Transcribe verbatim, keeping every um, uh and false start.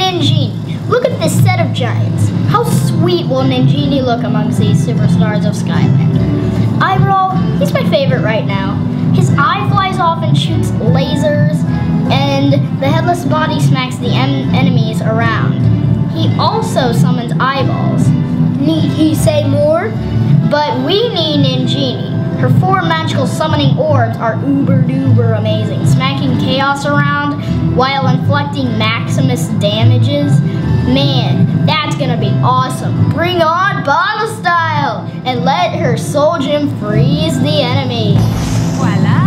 Ninjini. Look at this set of giants. How sweet will Ninjini look amongst these superstars of Skylander? Eyebrow, he's my favorite right now. His eye flies off and shoots lasers, and the headless body smacks the en enemies around. He also summons eyeballs. Need he say more? But we need Ninjini. Her four magical summoning orbs are uber duper amazing, smacking chaos around while inflicting Maximus damages. Man, that's gonna be awesome. Bring on bottle style and let her soul gem freeze the enemy. Voila!